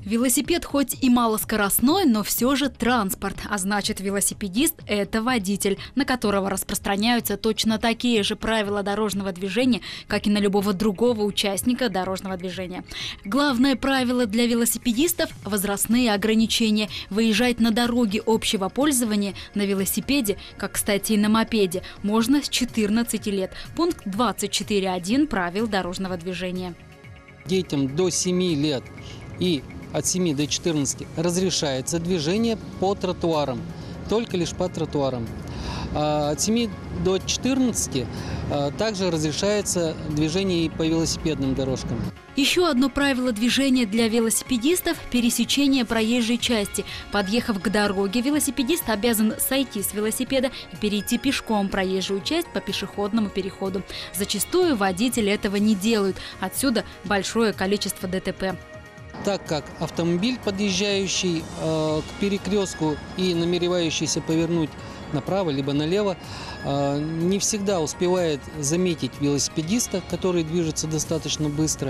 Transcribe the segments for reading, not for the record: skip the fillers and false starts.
Велосипед хоть и малоскоростной, но все же транспорт. А значит, велосипедист – это водитель, на которого распространяются точно такие же правила дорожного движения, как и на любого другого участника дорожного движения. Главное правило для велосипедистов – возрастные ограничения. Выезжать на дороге общего пользования на велосипеде, как, кстати, и на мопеде, можно с 14 лет. Пункт 24.1 правил дорожного движения. Детям до 7 лет и от 7 до 14 разрешается движение по тротуарам, только лишь по тротуарам. От 7 до 14 также разрешается движение и по велосипедным дорожкам. Еще одно правило движения для велосипедистов – пересечение проезжей части. Подъехав к дороге, велосипедист обязан сойти с велосипеда и перейти пешком проезжую часть по пешеходному переходу. Зачастую водители этого не делают, отсюда большое количество ДТП. Так как автомобиль, подъезжающий к перекрестку и намеревающийся повернуть направо либо налево, не всегда успевает заметить велосипедиста, который движется достаточно быстро,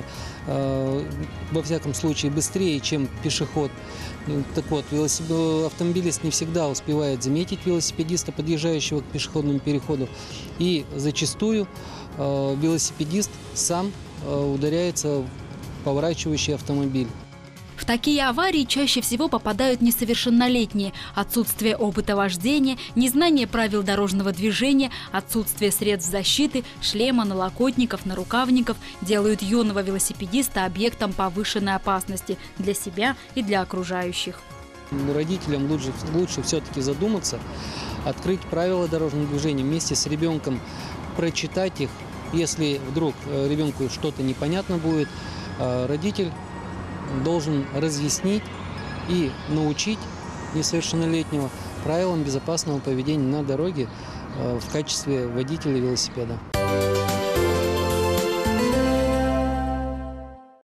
во всяком случае быстрее, чем пешеход. Так вот, автомобилист не всегда успевает заметить велосипедиста, подъезжающего к пешеходному переходу, и зачастую велосипедист сам ударяется в поворачивающий автомобиль. В такие аварии чаще всего попадают несовершеннолетние. Отсутствие опыта вождения, незнание правил дорожного движения, отсутствие средств защиты, шлема, налокотников, нарукавников делают юного велосипедиста объектом повышенной опасности для себя и для окружающих. Родителям лучше все-таки задуматься, открыть правила дорожного движения вместе с ребенком, прочитать их. Если вдруг ребенку что-то непонятно будет, родитель должен разъяснить и научить несовершеннолетнего правилам безопасного поведения на дороге в качестве водителя велосипеда.